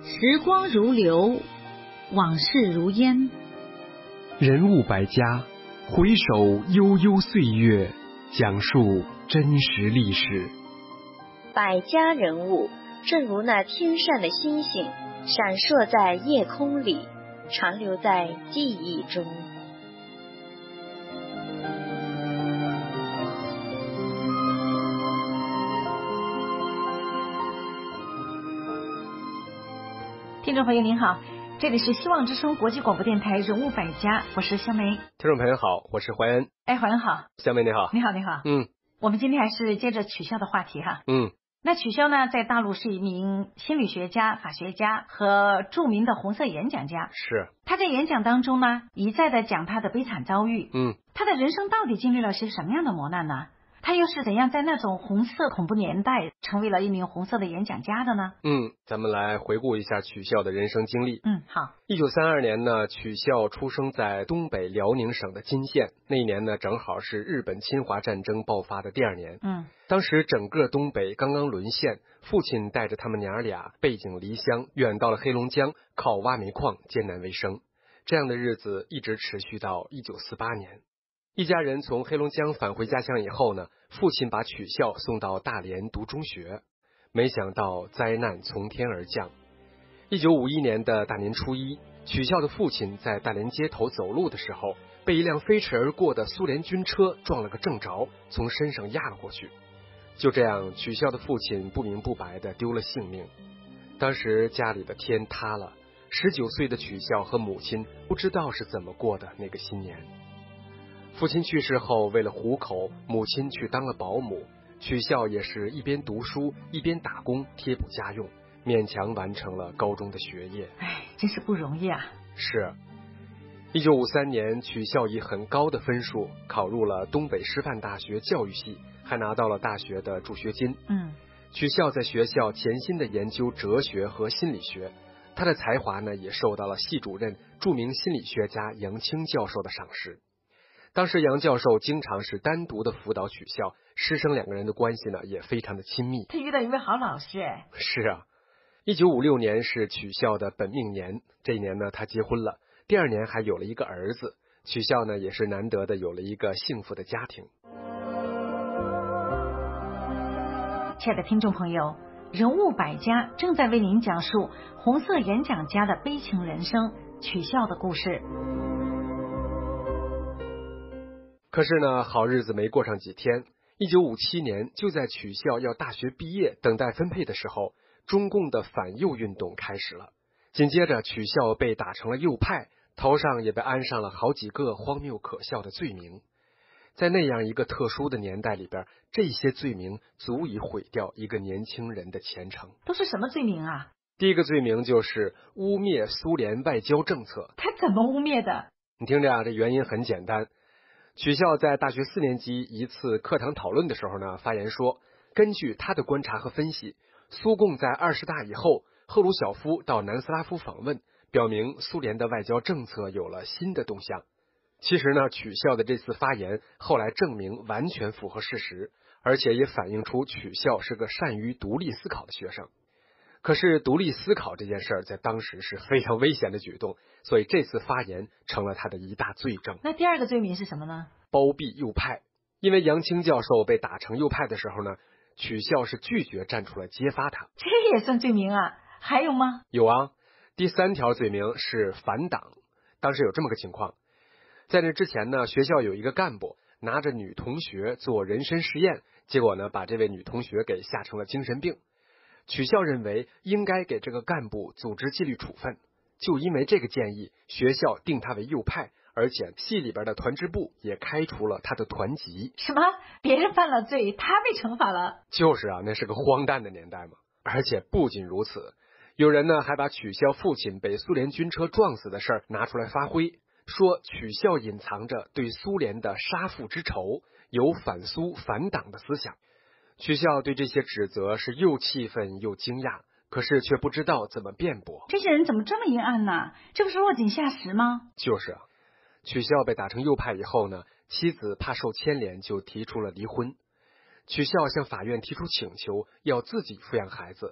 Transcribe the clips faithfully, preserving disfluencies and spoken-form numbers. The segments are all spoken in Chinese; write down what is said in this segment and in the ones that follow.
时光如流，往事如烟。 人物百家，回首悠悠岁月，讲述真实历史。 百家人物，正如那天上的星星，闪烁在夜空里，长留在记忆中。 听众朋友您好，这里是希望之声国际广播电台人物百家，我是香梅。 听众朋友好，我是怀恩。 哎，怀恩好。 香梅你好。 你好你好。 嗯， 我们今天还是接着取笑的话题哈。 嗯， 那取笑呢，在大陆是一名心理学家、法学家和著名的红色演讲家。 是。 他在演讲当中呢，一再的讲他的悲惨遭遇。 嗯， 他的人生到底经历了些什么样的磨难呢？他又是怎样在那种红色恐怖年代成为了一名红色的演讲家的呢？ 嗯，咱们来回顾一下曲孝的人生经历。 嗯，好。 一九三二年呢，曲孝出生在东北辽宁省的金县。那一年呢，正好是日本侵华战争爆发的第二年。 嗯， 当时整个东北刚刚沦陷，父亲带着他们娘俩背井离乡，远到了黑龙江，靠挖煤矿艰难为生。这样的日子一直持续到一九四八年。一家人从黑龙江返回家乡以后呢，父亲把曲孝送到大连读中学，没想到灾难从天而降。一九五一年的大年初一，曲孝的父亲在大连街头走路的时候，被一辆飞驰而过的苏联军车撞了个正着，从身上压了过去。就这样，曲孝的父亲不明不白地丢了性命。当时家里的天塌了，十九岁的曲孝和母亲不知道是怎么过的那个新年。父亲去世后，为了糊口，母亲去当了保姆，曲孝也是一边读书一边打工贴补家用，勉强完成了高中的学业。 哎，真是不容易啊。 是。一九五三年，曲孝以很高的分数考入了东北师范大学教育系，还拿到了大学的助学金。 嗯， 曲孝在学校潜心的研究哲学和心理学，他的才华呢也受到了系主任著名心理学家杨清教授的赏识。当时杨教授经常是单独的辅导曲孝，师生两个人的关系呢也非常的亲密。 他遇到一位好老师哎。 是啊。一九五六年是曲孝的本命年，这一年呢他结婚了，第二年还有了一个儿子，曲孝呢也是难得的有了一个幸福的家庭。 亲爱的听众朋友，人物百家正在为您讲述红色演讲家的悲情人生，曲孝的故事。 可是呢，好日子没过上几天，一九五七年，就在曲孝要大学毕业等待分配的时候，中共的反右运动开始了。紧接着曲孝被打成了右派，头上也被安上了好几个荒谬可笑的罪名。在那样一个特殊的年代里边，这些罪名足以毁掉一个年轻人的前程。 都是什么罪名啊？ 第一个罪名就是污蔑苏联外交政策。 他怎么污蔑的？ 你听着啊，这原因很简单。曲孝在大学四年级一次课堂讨论的时候呢，发言说，根据他的观察和分析，苏共在二十大以后，赫鲁晓夫到南斯拉夫访问，表明苏联的外交政策有了新的动向。其实呢，曲孝的这次发言后来证明完全符合事实，而且也反映出曲孝是个善于独立思考的学生。可是独立思考这件事儿在当时是非常危险的举动，所以这次发言成了他的一大罪证。 那第二个罪名是什么呢？ 包庇右派。因为杨清教授被打成右派的时候呢，曲孝是拒绝站出来揭发他。 这也算罪名啊？还有吗？ 有啊。第三条罪名是反党。当时有这么个情况，在那之前呢，学校有一个干部拿着女同学做人身试验，结果呢把这位女同学给吓成了精神病。曲孝认为应该给这个干部组织纪律处分，就因为这个建议，学校定他为右派，而且系里边的团支部也开除了他的团籍。 什么？别人犯了罪，他被惩罚了？ 就是啊，那是个荒诞的年代嘛。而且不仅如此，有人呢还把曲孝父亲被苏联军车撞死的事儿拿出来发挥，说曲孝隐藏着对苏联的杀父之仇，有反苏反党的思想。曲孝对这些指责是又气愤又惊讶，可是却不知道怎么辩驳。 这些人怎么这么阴暗呢？这不是落井下石吗？ 就是啊。曲孝被打成右派以后呢，妻子怕受牵连，就提出了离婚。曲孝向法院提出请求，要自己抚养孩子，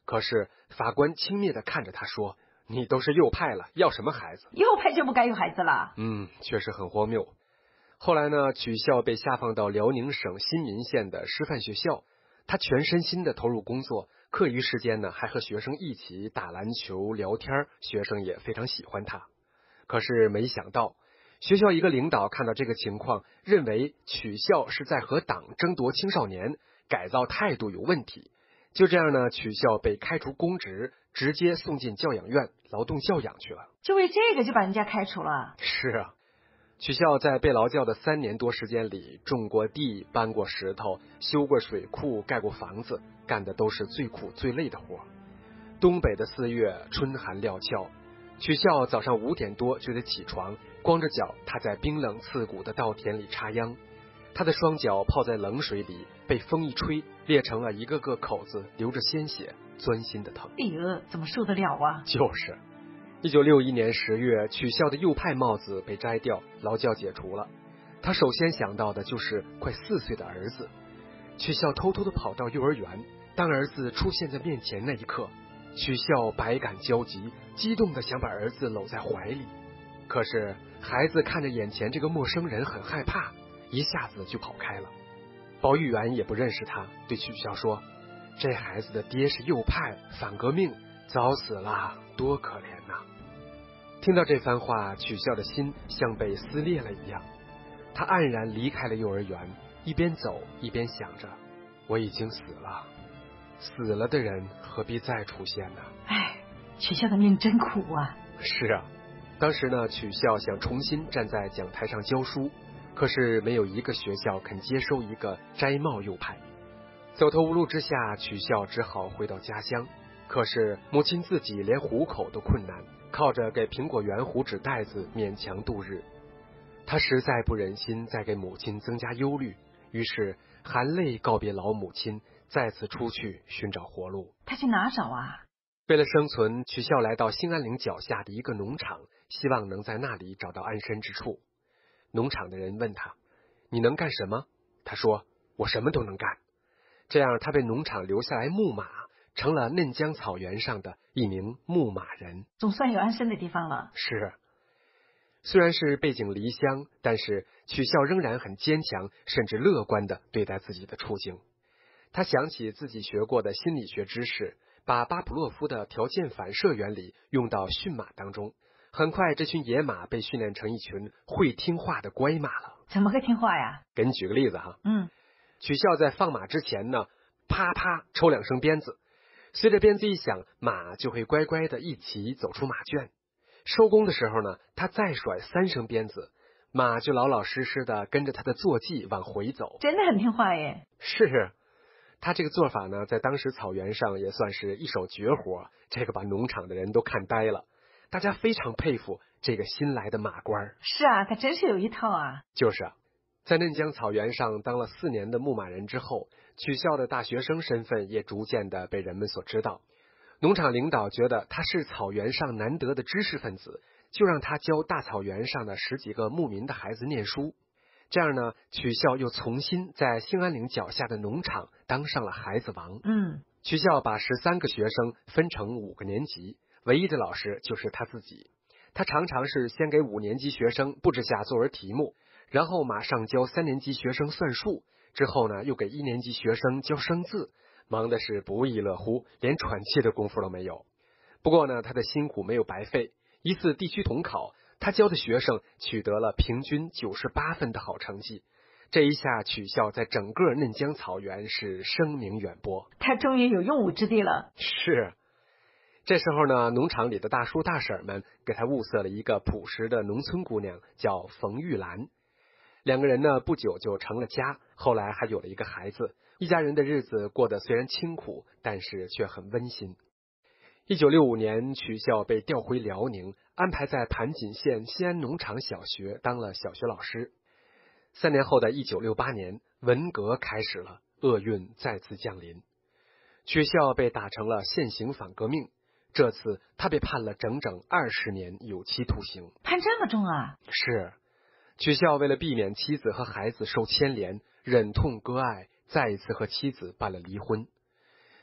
可是法官轻蔑地看着他说，你都是右派了，要什么孩子？ 右派就不该有孩子了。 嗯，确实很荒谬。后来呢，曲孝被下放到辽宁省新民县的师范学校，他全身心地投入工作，课余时间呢还和学生一起打篮球聊天，学生也非常喜欢他。可是没想到，学校一个领导看到这个情况，认为曲孝是在和党争夺青少年，改造态度有问题。就这样呢，曲孝被开除公职，直接送进教养院劳动教养去了。 就为这个就把人家开除了？ 是啊，曲孝在被劳教的三年多时间里，种过地，搬过石头，修过水库，盖过房子，干的都是最苦最累的活。东北的四月，春寒料峭，曲孝早上五点多就得起床，光着脚踏在冰冷刺骨的稻田里插秧。他的双脚泡在冷水里，被风一吹，裂成了一个个口子，流着鲜血，钻心的疼。 哎呦，怎么受得了啊？ 就是一九六一年十月，曲孝的右派帽子被摘掉，劳教解除了。他首先想到的就是快四岁的儿子。曲孝偷偷地跑到幼儿园，当儿子出现在面前那一刻，曲孝百感交集，激动地想把儿子搂在怀里。可是孩子看着眼前这个陌生人很害怕，一下子就跑开了。保育员也不认识他，对曲孝说，这孩子的爹是右派反革命，早死了，多可怜呐。听到这番话，曲孝的心像被撕裂了一样，他黯然离开了幼儿园，一边走一边想着，我已经死了，死了的人何必再出现呢？ 哎，曲孝的命真苦啊。 是啊，当时呢，曲孝想重新站在讲台上教书，可是没有一个学校肯接收一个摘帽右派。走投无路之下，曲孝只好回到家乡。可是母亲自己连糊口都困难，靠着给苹果园糊纸袋子勉强度日。他实在不忍心再给母亲增加忧虑，于是含泪告别老母亲，再次出去寻找活路。 他去哪找啊？ 为了生存，曲孝来到兴安岭脚下的一个农场，希望能在那里找到安身之处。农场的人问他，你能干什么？他说，我什么都能干。这样他被农场留下来牧马，成了嫩江草原上的一名牧马人。 总算有安身的地方了。 是，虽然是背井离乡，但是曲孝仍然很坚强，甚至乐观地对待自己的处境。他想起自己学过的心理学知识，把巴甫洛夫的条件反射原理用到驯马当中。很快，这群野马被训练成一群会听话的乖马了。 怎么个听话呀？ 给你举个例子哈。 嗯， 曲孝在放马之前呢，啪啪抽两声鞭子，随着鞭子一响，马就会乖乖的一起走出马圈。收工的时候呢，他再甩三声鞭子，马就老老实实的跟着他的坐骑往回走。 真的很听话耶。 是，他这个做法呢，在当时草原上也算是一手绝活，这个把农场的人都看呆了。大家非常佩服这个新来的马官。 是啊，他真是有一套啊。 就是啊，在嫩江草原上当了四年的牧马人之后，曲孝的大学生身份也逐渐的被人们所知道。农场领导觉得他是草原上难得的知识分子，就让他教大草原上的十几个牧民的孩子念书。这样呢，曲孝又重新在兴安岭脚下的农场当上了孩子王。 嗯， 曲孝把十三个学生分成五个年级，唯一的老师就是他自己。他常常是先给五年级学生布置下作文题目，然后马上教三年级学生算术，之后呢又给一年级学生教生字，忙的是不亦乐乎，连喘气的功夫都没有。不过呢，他的辛苦没有白费。一次地区统考，他教的学生取得了平均九十八分的好成绩。这一下，曲孝在整个嫩江草原是声名远播， 他终于有用武之地了。 是。这时候呢，农场里的大叔大婶们给他物色了一个朴实的农村姑娘，叫冯玉兰。两个人呢，不久就成了家，后来还有了一个孩子。一家人的日子过得虽然清苦，但是却很温馨。一九六五年，曲孝被调回辽宁，安排在盘锦县西安农场小学当了小学老师。三年后的一九六八年，文革开始了，厄运再次降临。曲孝被打成了现行反革命，这次他被判了整整二十年有期徒刑。 判这么重啊？ 是。曲孝为了避免妻子和孩子受牵连，忍痛割爱，再一次和妻子办了离婚。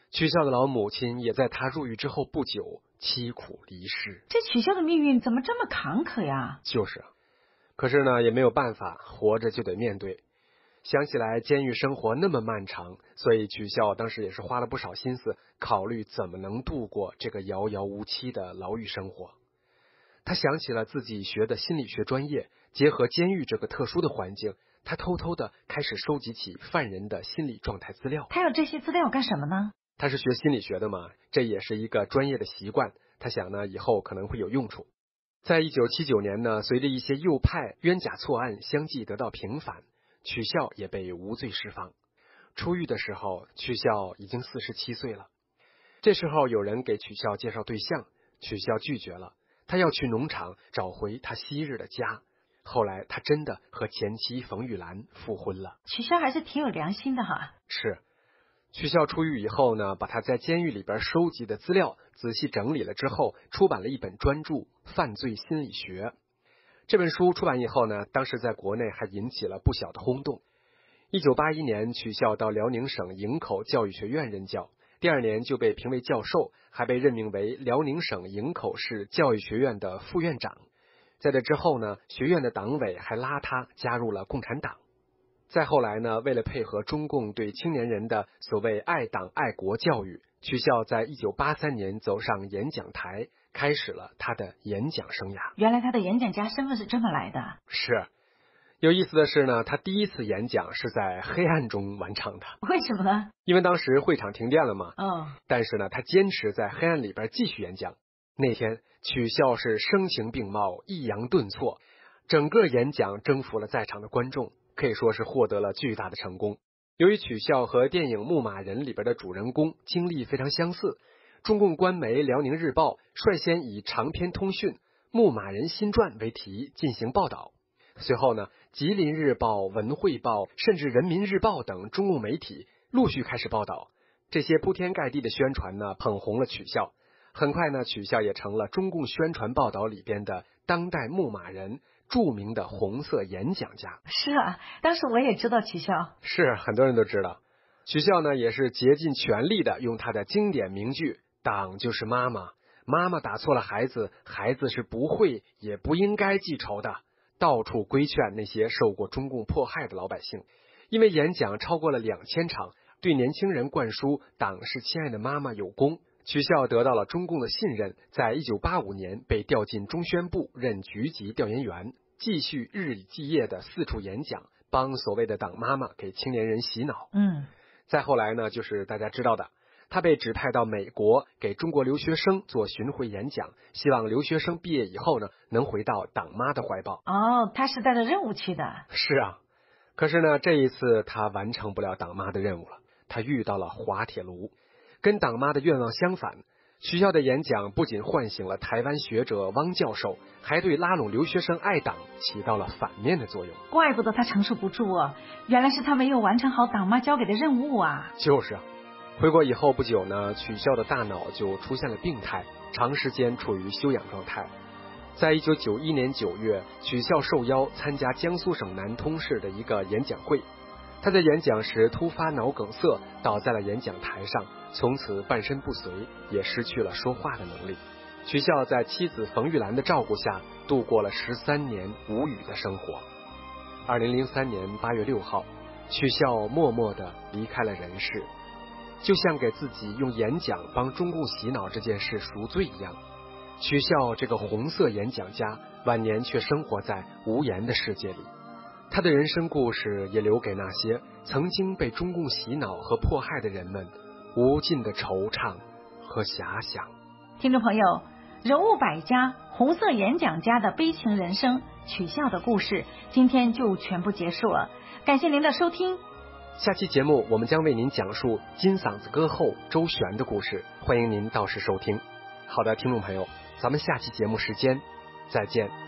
曲孝的老母亲也在他入狱之后不久凄苦离世。 这曲孝的命运怎么这么坎坷呀？ 就是，可是呢也没有办法，活着就得面对。想起来监狱生活那么漫长，所以曲孝当时也是花了不少心思考虑怎么能度过这个遥遥无期的牢狱生活。他想起了自己学的心理学专业，结合监狱这个特殊的环境，他偷偷的开始收集起犯人的心理状态资料。 他有这些资料干什么呢？ 他是学心理学的嘛，这也是一个专业的习惯，他想呢以后可能会有用处。在一九七九年呢，随着一些右派冤假错案相继得到平反，曲孝也被无罪释放。出狱的时候，曲孝已经四十七岁了。这时候有人给曲孝介绍对象，曲孝拒绝了，他要去农场找回他昔日的家。后来他真的和前妻冯玉兰复婚了。 曲孝还是挺有良心的哈。 是，曲孝出狱以后呢，把他在监狱里边收集的资料仔细整理了之后，出版了一本专著《犯罪心理学》。这本书出版以后呢，当时在国内还引起了不小的轰动。一九八一年，曲孝到辽宁省营口教育学院任教，第二年就被评为教授，还被任命为辽宁省营口市教育学院的副院长。在这之后呢，学院的党委还拉他加入了共产党。再后来呢，为了配合中共对青年人的所谓爱党爱国教育，曲孝在一九八三年走上演讲台，开始了他的演讲生涯。 原来他的演讲家身份是这么来的。 是，有意思的是呢，他第一次演讲是在黑暗中完成的。 为什么呢？ 因为当时会场停电了嘛。 嗯。 但是呢，他坚持在黑暗里边继续演讲。那天曲孝是声情并茂，抑扬顿挫，整个演讲征服了在场的观众，可以说是获得了巨大的成功。由于曲孝和电影《牧马人》里边的主人公经历非常相似，中共官媒《辽宁日报》率先以长篇通讯《牧马人新传》为题进行报道。随后呢，吉林日报、文汇报甚至人民日报等中共媒体陆续开始报道。这些铺天盖地的宣传呢，捧红了曲孝。很快呢，曲孝也成了中共宣传报道里边的当代牧马人，著名的红色演讲家。 是啊，当时我也知道曲孝。 是，很多人都知道。曲孝呢，也是竭尽全力的用他的经典名句“党就是妈妈，妈妈打错了孩子，孩子是不会也不应该记仇的”，到处规劝那些受过中共迫害的老百姓。因为演讲超过了两千场，对年轻人灌输“党是亲爱的妈妈”有功。曲孝得到了中共的信任，在一九八五年被调进中宣部任局级调研员，继续日以继夜的四处演讲，帮所谓的党妈妈给青年人洗脑。 嗯， 再后来呢，就是大家知道的，他被指派到美国给中国留学生做巡回演讲，希望留学生毕业以后呢，能回到党妈的怀抱。 哦，他是带着任务去的。 是啊，可是呢，这一次他完成不了党妈的任务了，他遇到了滑铁卢。跟党妈的愿望相反，曲孝的演讲不仅唤醒了台湾学者汪教授，还对拉拢留学生爱党起到了反面的作用。 怪不得他承受不住啊，原来是他没有完成好党妈交给的任务啊。 就是啊，回国以后不久呢，曲孝的大脑就出现了病态，长时间处于休养状态。在一九九一年九月，曲孝受邀参加江苏省南通市的一个演讲会。他在演讲时突发脑梗塞，倒在了演讲台上，从此半身不遂，也失去了说话的能力。曲孝在妻子冯玉兰的照顾下，度过了十三年无语的生活。二零零三年八月六号，曲孝默默地离开了人世，就像给自己用演讲帮中共洗脑这件事赎罪一样。曲孝这个红色演讲家，晚年却生活在无言的世界里。他的人生故事也留给那些曾经被中共洗脑和迫害的人们无尽的惆怅和遐想。 听众朋友，人物百家，红色演讲家的悲情人生，曲孝的故事，今天就全部结束了。感谢您的收听。 下期节目我们将为您讲述金嗓子歌后周璇的故事，欢迎您到时收听。好的，听众朋友，咱们下期节目时间再见。